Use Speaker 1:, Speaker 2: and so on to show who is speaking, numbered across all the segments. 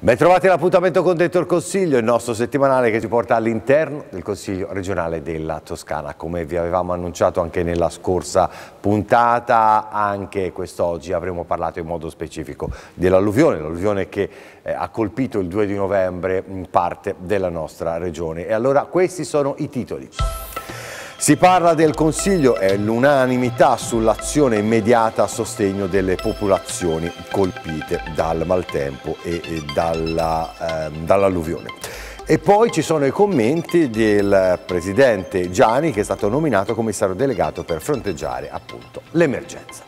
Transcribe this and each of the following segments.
Speaker 1: Bentrovati all'appuntamento con Dentro il Consiglio, il nostro settimanale che ci porta all'interno del Consiglio regionale della Toscana. Come vi avevamo annunciato anche nella scorsa puntata, anche quest'oggi avremo parlato in modo specifico l'alluvione che ha colpito il 2 di novembre in parte della nostra regione. E allora questi sono i titoli. Si parla del Consiglio e l'unanimità sull'azione immediata a sostegno delle popolazioni colpite dal maltempo e dall'alluvione. E poi ci sono i commenti del Presidente Giani, che è stato nominato commissario delegato per fronteggiare appunto l'emergenza.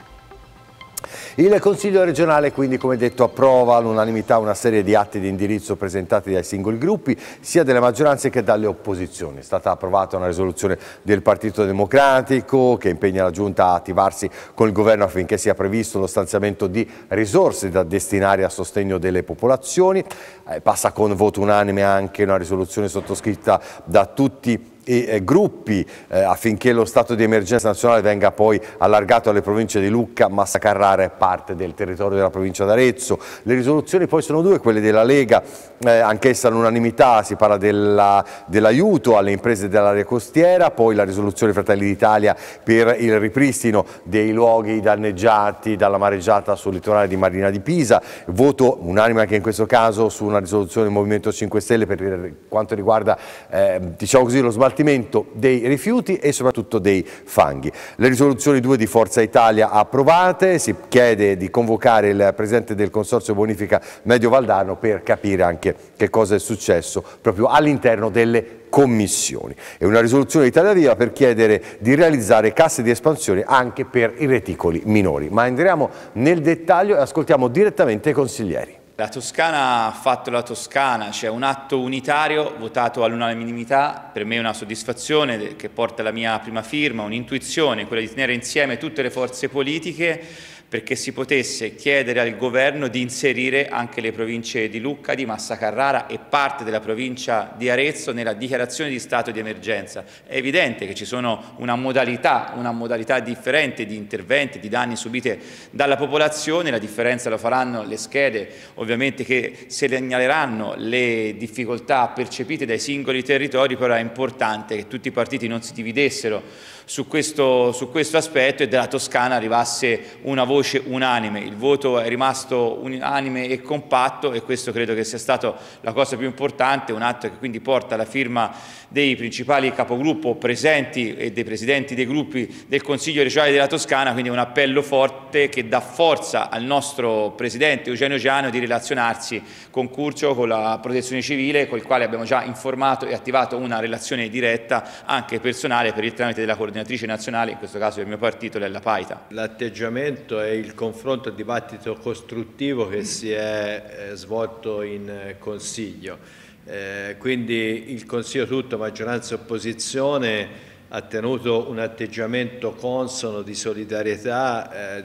Speaker 1: Il Consiglio regionale quindi, come detto, approva all'unanimità una serie di atti di indirizzo presentati dai singoli gruppi, sia delle maggioranze che dalle opposizioni. È stata approvata una risoluzione del Partito Democratico che impegna la Giunta a attivarsi con il Governo affinché sia previsto lo stanziamento di risorse da destinare a sostegno delle popolazioni. Passa con voto unanime anche una risoluzione sottoscritta da tutti i gruppi affinché lo stato di emergenza nazionale venga poi allargato alle province di Lucca, Massa Carrara e parte del territorio della provincia d'Arezzo. Le risoluzioni poi sono due, quelle della Lega, anch'essa all'unanimità, si parla dell'aiuto alle imprese dell'area costiera, poi la risoluzione Fratelli d'Italia per il ripristino dei luoghi danneggiati dalla mareggiata sul litorale di Marina di Pisa, voto unanime anche in questo caso su una risoluzione del Movimento 5 Stelle per quanto riguarda diciamo così, lo smaltimento dei rifiuti e soprattutto dei fanghi. Le risoluzioni 2 di Forza Italia approvate, si chiede di convocare il Presidente del Consorzio Bonifica Medio Valdarno per capire anche che cosa è successo proprio all'interno delle commissioni. E una risoluzione di Italia Viva per chiedere di realizzare casse di espansione anche per i reticoli minori. Ma entriamo nel dettaglio e ascoltiamo direttamente i consiglieri.
Speaker 2: La Toscana ha fatto la Toscana, c'è un atto unitario votato all'unanimità, per me è una soddisfazione che porta la mia prima firma, un'intuizione, quella di tenere insieme tutte le forze politiche perché si potesse chiedere al governo di inserire anche le province di Lucca, di Massa Carrara e parte della provincia di Arezzo nella dichiarazione di stato di emergenza. È evidente che ci sono una modalità differente di interventi, di danni subiti dalla popolazione, la differenza lo faranno le schede ovviamente che segnaleranno le difficoltà percepite dai singoli territori, però è importante che tutti i partiti non si dividessero su questo aspetto e della Toscana arrivasse una voce unanime. Il voto è rimasto unanime e compatto e questo credo che sia stato la cosa più importante, un atto che quindi porta la firma dei principali capogruppo presenti e dei presidenti dei gruppi del Consiglio regionale della Toscana, quindi un appello forte che dà forza al nostro Presidente Eugenio Giano di relazionarsi con Curcio, con la Protezione Civile, con il quale abbiamo già informato e attivato una relazione diretta anche personale per il tramite della coordinatrice nazionale, in questo caso del mio partito, Lella Paita.
Speaker 3: L'atteggiamento e il confronto, il dibattito costruttivo che si è svolto in Consiglio. Quindi il Consiglio tutto, maggioranza e opposizione, ha tenuto un atteggiamento consono di solidarietà,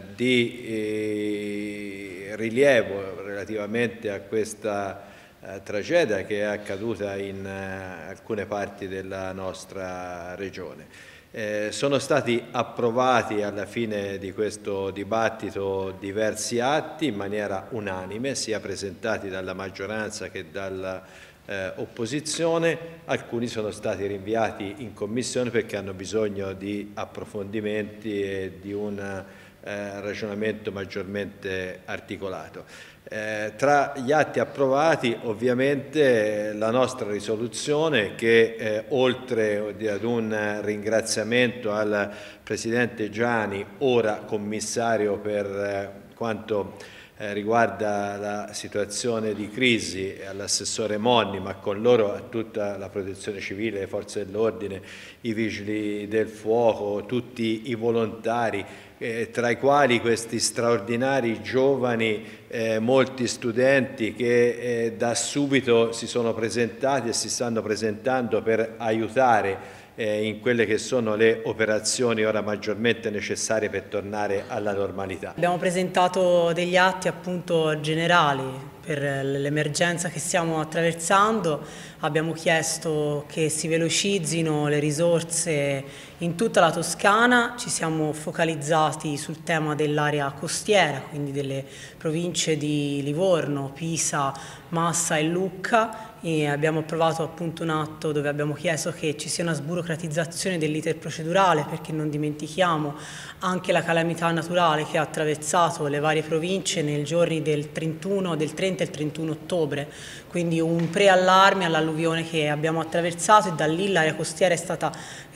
Speaker 3: di rilievo relativamente a questa tragedia che è accaduta in alcune parti della nostra regione. Sono stati approvati alla fine di questo dibattito diversi atti in maniera unanime, sia presentati dalla maggioranza che dall'opposizione. Alcuni sono stati rinviati in commissione perché hanno bisogno di approfondimenti e di un ragionamento maggiormente articolato. Tra gli atti approvati ovviamente la nostra risoluzione che oltre ad un ringraziamento al Presidente Giani, ora commissario per quanto riguarda la situazione di crisi, all'assessore Monni, ma con loro a tutta la protezione civile, le forze dell'ordine, i vigili del fuoco, tutti i volontari, tra i quali questi straordinari giovani, molti studenti che da subito si sono presentati e si stanno presentando per aiutare in quelle che sono le operazioni ora maggiormente necessarie per tornare alla normalità.
Speaker 4: Abbiamo presentato degli atti appunto generali per l'emergenza che stiamo attraversando. Abbiamo chiesto che si velocizzino le risorse in tutta la Toscana, ci siamo focalizzati sul tema dell'area costiera, quindi delle province di Livorno, Pisa, Massa e Lucca, e abbiamo approvato appunto un atto dove abbiamo chiesto che ci sia una sburocratizzazione dell'iter procedurale, perché non dimentichiamo anche la calamità naturale che ha attraversato le varie province nei giorni del 30 e il 31 ottobre, quindi un preallarme all'alluvione che abbiamo attraversato, e da lì l'area costiera è stata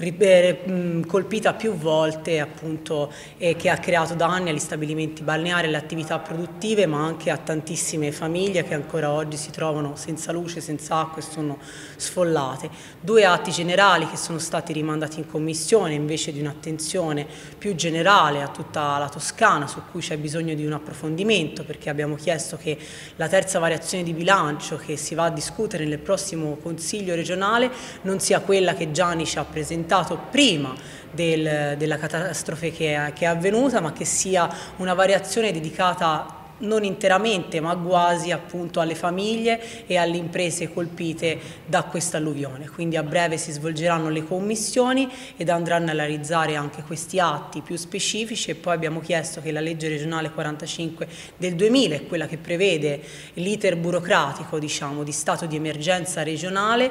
Speaker 4: colpita più volte appunto, e che ha creato danni agli stabilimenti balneari, alle attività produttive, ma anche a tantissime famiglie che ancora oggi si trovano senza luce, senza acqua e sono sfollate. Due atti generali che sono stati rimandati in commissione invece di un'attenzione più generale a tutta la Toscana, su cui c'è bisogno di un approfondimento, perché abbiamo chiesto che la terza variazione di bilancio che si va a discutere nel prossimo Consiglio regionale non sia quella che Gianni ci ha presentato prima della catastrofe che è avvenuta, ma che sia una variazione dedicata non interamente ma quasi appunto alle famiglie e alle imprese colpite da questa alluvione. Quindi a breve si svolgeranno le commissioni ed andranno a analizzare anche questi atti più specifici, e poi abbiamo chiesto che la legge regionale 45 del 2000 è quella che prevede l'iter burocratico, diciamo, di stato di emergenza regionale,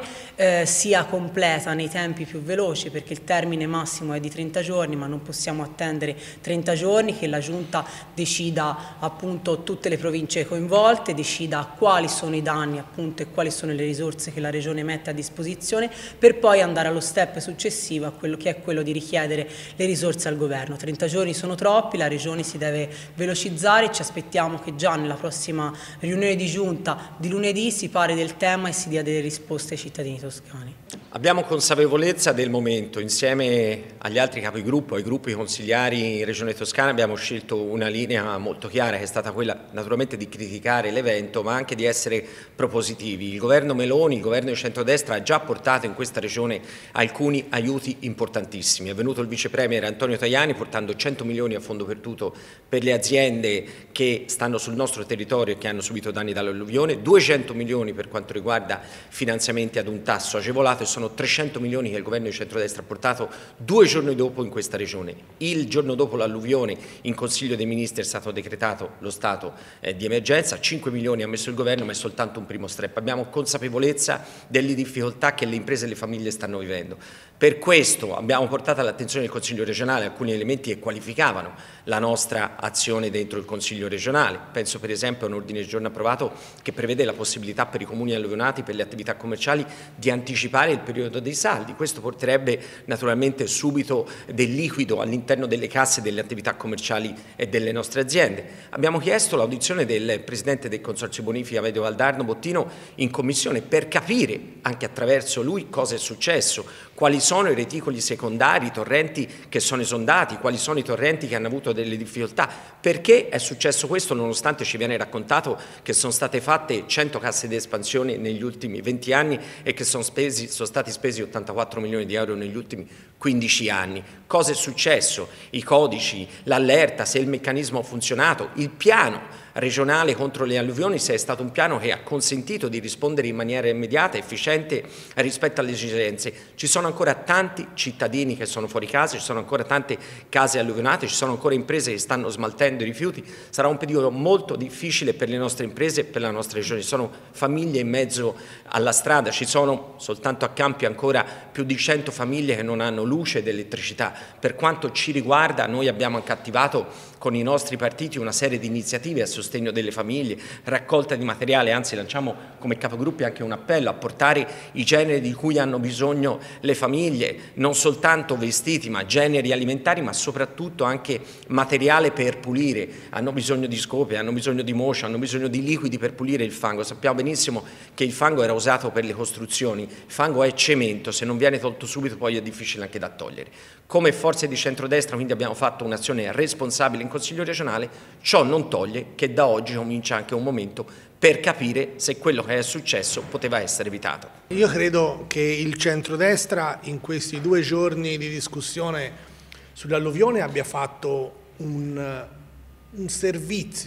Speaker 4: sia completa nei tempi più veloci, perché il termine massimo è di 30 giorni, ma non possiamo attendere 30 giorni, che la Giunta decida appunto tutte le province coinvolte, decida quali sono i danni appunto e quali sono le risorse che la Regione mette a disposizione, per poi andare allo step successivo, a quello che è quello di richiedere le risorse al governo. 30 giorni sono troppi, la Regione si deve velocizzare, ci aspettiamo che già nella prossima riunione di Giunta di lunedì si parli del tema e si dia delle risposte ai cittadini toscani.
Speaker 5: Abbiamo consapevolezza del momento, insieme agli altri capigruppo, ai gruppi consigliari in Regione Toscana abbiamo scelto una linea molto chiara, che è stata quella naturalmente di criticare l'evento, ma anche di essere propositivi. Il governo Meloni, il governo di centrodestra, ha già portato in questa regione alcuni aiuti importantissimi. È venuto il vice premier Antonio Tajani portando 100 milioni a fondo perduto per le aziende che stanno sul nostro territorio e che hanno subito danni dall'alluvione, 200 milioni per quanto riguarda finanziamenti ad un tasso agevolato, e sono 300 milioni che il governo di centrodestra ha portato 2 giorni dopo in questa regione. Il giorno dopo l'alluvione in Consiglio dei Ministri è stato decretato lo stato di emergenza, 5 milioni ha messo il governo, ma è soltanto un primo step. Abbiamo consapevolezza delle difficoltà che le imprese e le famiglie stanno vivendo. Per questo abbiamo portato all'attenzione del Consiglio regionale alcuni elementi che qualificavano la nostra azione dentro il Consiglio regionale. Penso per esempio a un ordine del giorno approvato che prevede la possibilità per i comuni alluvionati, per le attività commerciali, di anticipare il periodo dei saldi. Questo porterebbe naturalmente subito del liquido all'interno delle casse delle attività commerciali e delle nostre aziende. Abbiamo chiesto l'audizione del Presidente del Consorzio Bonifica Medio Valdarno Bottino in Commissione per capire anche attraverso lui cosa è successo, quali sono i reticoli secondari, i torrenti che sono esondati, quali sono i torrenti che hanno avuto delle difficoltà, perché è successo questo nonostante ci viene raccontato che sono state fatte 100 casse di espansione negli ultimi 20 anni e che sono stati spesi 84 milioni di euro negli ultimi 15 anni. Cosa è successo? I codici, l'allerta, se il meccanismo ha funzionato, il piano regionale contro le alluvioni, se è stato un piano che ha consentito di rispondere in maniera immediata, efficiente rispetto alle esigenze. Ci sono ancora tanti cittadini che sono fuori casa, ci sono ancora tante case alluvionate, ci sono ancora imprese che stanno smaltendo i rifiuti. Sarà un periodo molto difficile per le nostre imprese e per la nostra regione. Ci sono famiglie in mezzo alla strada, ci sono soltanto a Campi ancora più di 100 famiglie che non hanno luce ed elettricità. Per quanto ci riguarda, noi abbiamo anche attivato con i nostri partiti una serie di iniziative a sostegno delle famiglie, raccolta di materiale, anzi lanciamo come capogruppi anche un appello a portare i generi di cui hanno bisogno le famiglie, non soltanto vestiti ma generi alimentari, ma soprattutto anche materiale per pulire. Hanno bisogno di scope, hanno bisogno di mocia, hanno bisogno di liquidi per pulire il fango. Sappiamo benissimo che il fango era usato per le costruzioni, il fango è cemento, se non viene tolto subito poi è difficile anche da togliere. Come forze di centrodestra quindi abbiamo fatto un'azione responsabile in Consiglio regionale, ciò non toglie che da oggi comincia anche un momento per capire se quello che è successo poteva essere evitato.
Speaker 6: Io credo che il centrodestra in questi 2 giorni di discussione sull'alluvione abbia fatto un servizio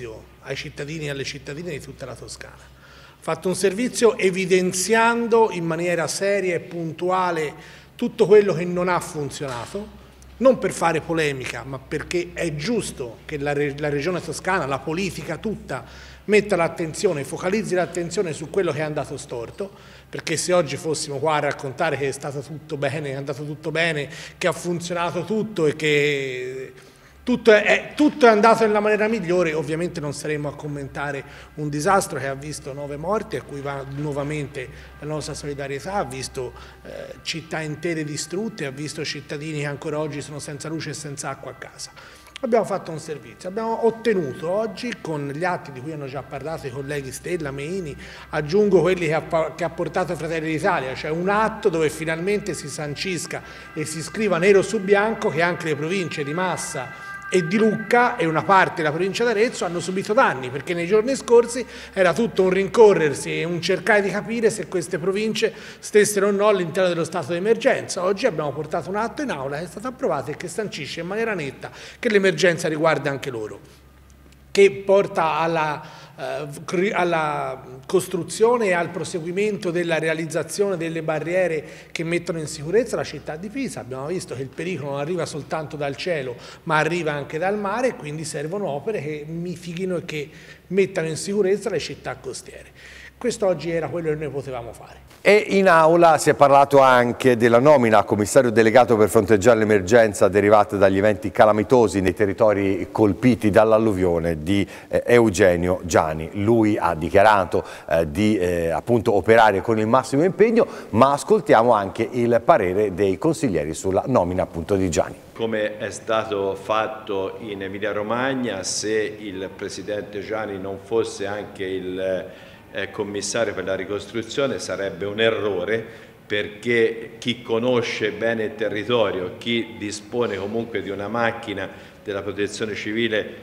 Speaker 6: ai cittadini e alle cittadine di tutta la Toscana. Ha fatto un servizio evidenziando in maniera seria e puntuale tutto quello che non ha funzionato, non per fare polemica, ma perché è giusto che la Regione Toscana, la politica tutta, metta l'attenzione, focalizzi l'attenzione su quello che è andato storto, perché se oggi fossimo qua a raccontare che è stato tutto bene, è andato tutto bene, che ha funzionato tutto e che tutto è andato nella maniera migliore, ovviamente non saremo a commentare un disastro che ha visto 9 morti, a cui va nuovamente la nostra solidarietà, ha visto città intere distrutte, ha visto cittadini che ancora oggi sono senza luce e senza acqua a casa. Abbiamo fatto un servizio, abbiamo ottenuto oggi con gli atti di cui hanno già parlato i colleghi Stella, Meini, aggiungo quelli che ha portato Fratelli d'Italia, cioè un atto dove finalmente si sancisca e si scriva nero su bianco che anche le province di Massa e di Lucca e una parte della provincia d'Arezzo hanno subito danni, perché nei giorni scorsi era tutto un rincorrersi e un cercare di capire se queste province stessero o no all'interno dello stato di emergenza. Oggi abbiamo portato un atto in aula che è stato approvato e che sancisce in maniera netta che l'emergenza riguarda anche loro, che porta alla costruzione e al proseguimento della realizzazione delle barriere che mettono in sicurezza la città di Pisa. Abbiamo visto che il pericolo non arriva soltanto dal cielo ma arriva anche dal mare, e quindi servono opere che mitighino e che mettano in sicurezza le città costiere. Questo oggi era quello che noi potevamo fare.
Speaker 1: E in aula si è parlato anche della nomina a commissario delegato per fronteggiare l'emergenza derivata dagli eventi calamitosi nei territori colpiti dall'alluvione di Eugenio Giani. Lui ha dichiarato di appunto operare con il massimo impegno, ma ascoltiamo anche il parere dei consiglieri sulla nomina appunto di Giani.
Speaker 3: Come è stato fatto in Emilia Romagna, se il presidente Giani non fosse anche il commissario per la ricostruzione sarebbe un errore, perché chi conosce bene il territorio, chi dispone comunque di una macchina della protezione civile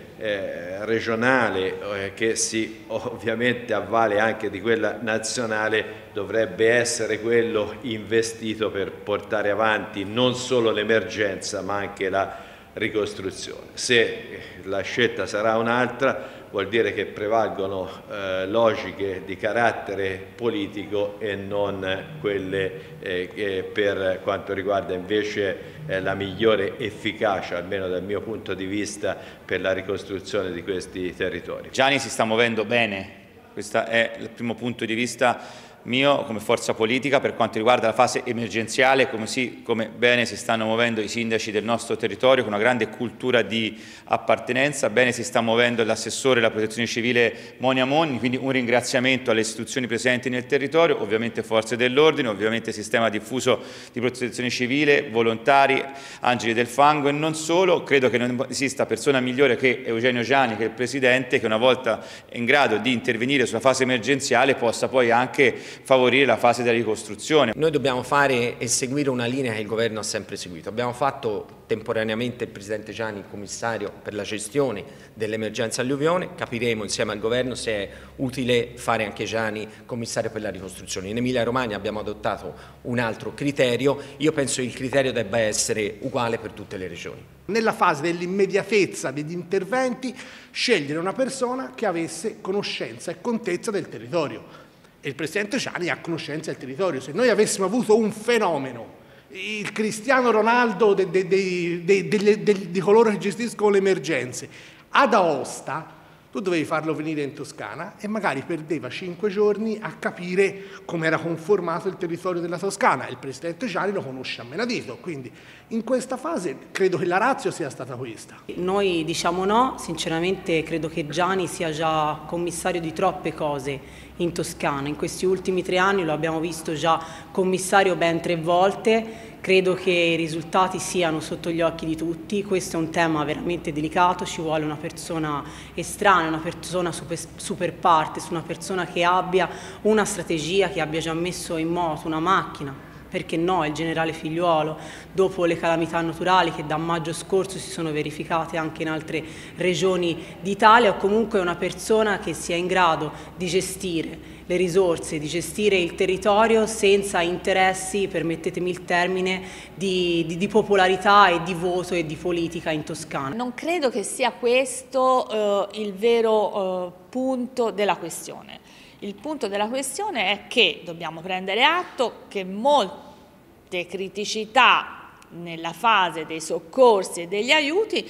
Speaker 3: regionale che si ovviamente avvale anche di quella nazionale, dovrebbe essere quello investito per portare avanti non solo l'emergenza ma anche la ricostruzione. Se la scelta sarà un'altra, vuol dire che prevalgono logiche di carattere politico e non quelle per quanto riguarda invece la migliore efficacia, almeno dal mio punto di vista, per la ricostruzione di questi territori.
Speaker 2: Giani si sta muovendo bene, questo è il primo punto di vista mio come forza politica per quanto riguarda la fase emergenziale, come bene si stanno muovendo i sindaci del nostro territorio con una grande cultura di appartenenza, bene si sta muovendo l'assessore della protezione civile Monia Monni, quindi un ringraziamento alle istituzioni presenti nel territorio, ovviamente forze dell'ordine, ovviamente sistema diffuso di protezione civile, volontari, angeli del fango e non solo. Credo che non esista persona migliore che Eugenio Giani, che è il Presidente, che una volta in grado di intervenire sulla fase emergenziale possa poi anche favorire la fase della ricostruzione.
Speaker 5: Noi dobbiamo fare e seguire una linea che il governo ha sempre seguito. Abbiamo fatto temporaneamente il Presidente Giani commissario per la gestione dell'emergenza alluvione, capiremo insieme al governo se è utile fare anche Giani commissario per la ricostruzione. In Emilia Romagna abbiamo adottato un altro criterio, io penso che il criterio debba essere uguale per tutte le regioni.
Speaker 6: Nella fase dell'immediatezza degli interventi, scegliere una persona che avesse conoscenza e contezza del territorio. E il Presidente Giani ha conoscenza del territorio. Se noi avessimo avuto un fenomeno, il Cristiano Ronaldo di coloro che gestiscono le emergenze, ad Aosta, tu dovevi farlo venire in Toscana e magari perdeva 5 giorni a capire come era conformato il territorio della Toscana. Il Presidente Giani lo conosce a menadito, quindi in questa fase credo che la ratio sia stata questa.
Speaker 4: Noi diciamo no, sinceramente credo che Giani sia già commissario di troppe cose in Toscana. In questi ultimi 3 anni lo abbiamo visto già commissario ben 3 volte. Credo che i risultati siano sotto gli occhi di tutti, questo è un tema veramente delicato, ci vuole una persona estranea, una persona super partes, una persona che abbia una strategia, che abbia già messo in moto una macchina perché no, il generale Figliuolo, dopo le calamità naturali che da maggio scorso si sono verificate anche in altre regioni d'Italia, o comunque una persona che sia in grado di gestire le risorse, di gestire il territorio senza interessi, permettetemi il termine, di popolarità e di voto e di politica in Toscana.
Speaker 7: Non credo che sia questo il vero punto della questione. Il punto della questione è che dobbiamo prendere atto che molte criticità nella fase dei soccorsi e degli aiuti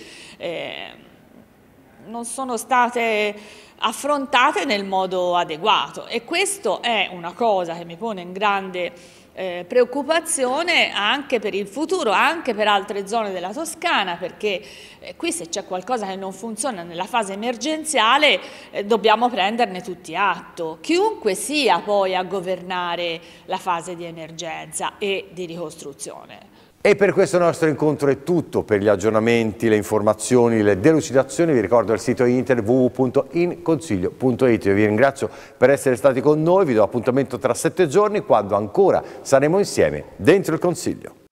Speaker 7: non sono state affrontate nel modo adeguato, e questo è una cosa che mi pone in grande preoccupazione anche per il futuro, anche per altre zone della Toscana, perché qui se c'è qualcosa che non funziona nella fase emergenziale dobbiamo prenderne tutti atto, chiunque sia poi a governare la fase di emergenza e di ricostruzione.
Speaker 1: E per questo nostro incontro è tutto. Per gli aggiornamenti, le informazioni, le delucidazioni vi ricordo il sito internet www.inconsiglio.it. Io vi ringrazio per essere stati con noi, vi do appuntamento tra 7 giorni quando ancora saremo insieme dentro il Consiglio.